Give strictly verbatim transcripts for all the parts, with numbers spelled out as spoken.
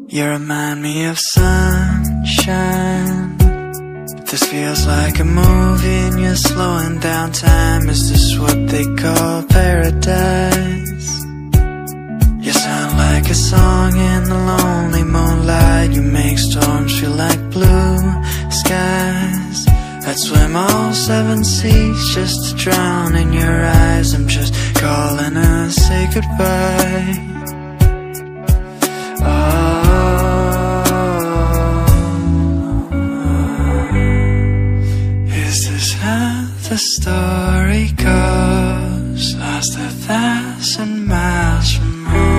You remind me of sunshine. This feels like a movie and you're slowing down time. Is this what they call paradise? You sound like a song in the lonely moonlight. You make storms feel like blue skies. I'd swim all seven seas just to drown in your eyes. I'm just calling to say goodbye. Oh, is this how the story goes? Lost a thousand miles from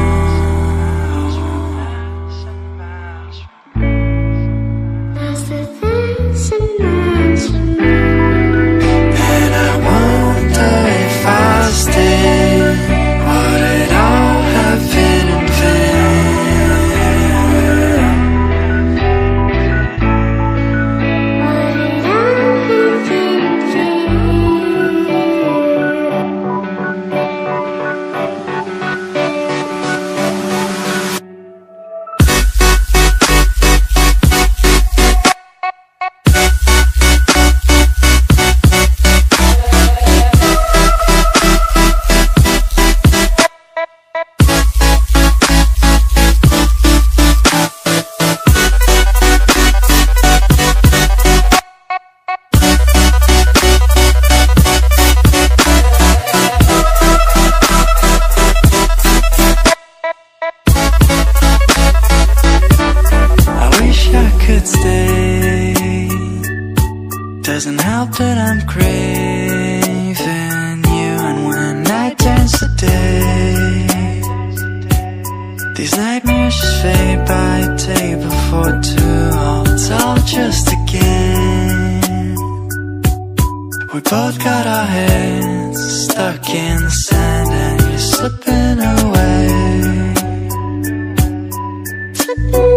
stay. Doesn't help that I'm craving you. And when night turns to day, these nightmares just fade by a table for two. Oh, it's all just a game. We both got our heads stuck in the sand, and you're slipping away. Slipping away.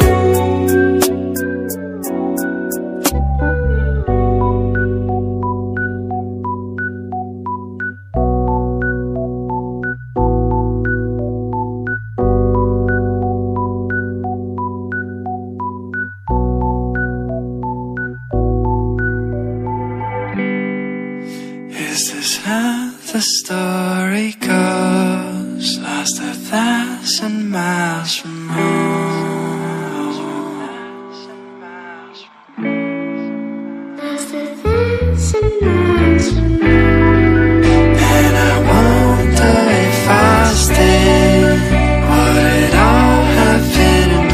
Is this how the story goes? Lost a thousand miles from home. Lost a thousand miles from home. And I wonder if I'll stay. Would it all have been in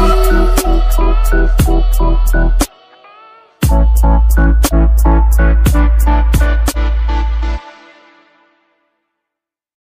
and I